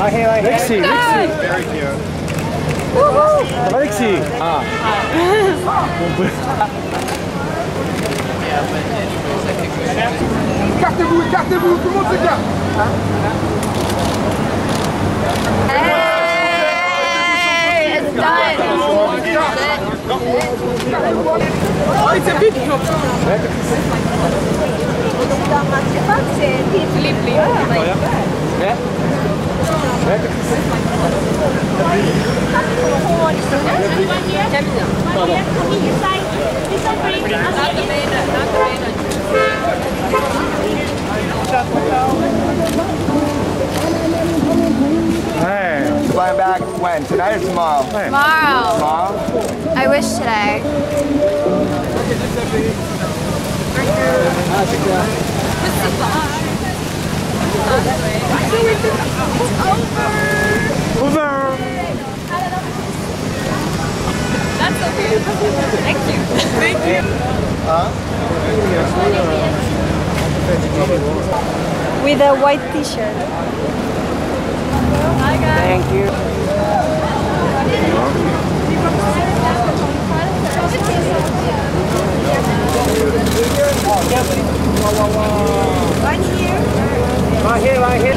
Lexi. Very cute. Lexi. Écartez-vous, écartez-vous, tout le monde s'écarte. Hey, it's done. Oh, it's a big job. Philippe. Flying back when? Tonight or tomorrow? Tomorrow. Tomorrow? I wish today. Over. That's so beautiful. Thank you. Thank you. With a white t-shirt. Hi guys. Thank you. Right here. Right here.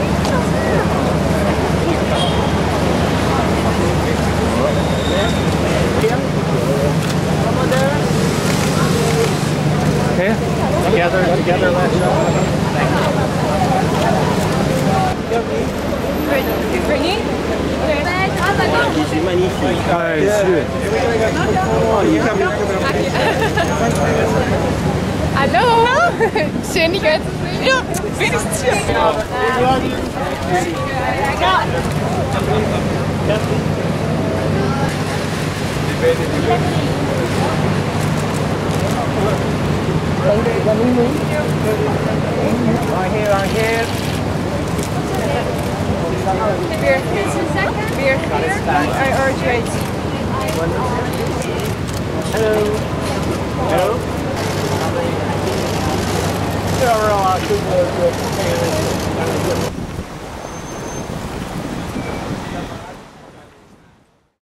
Okay. Together, let's Bringing? Ici, magnifique. Hallo. Schön, dich gehört zu sehen. Ja, wenigstens hier. Right here. Beer. Beer. Or Drake. Hello. Hello.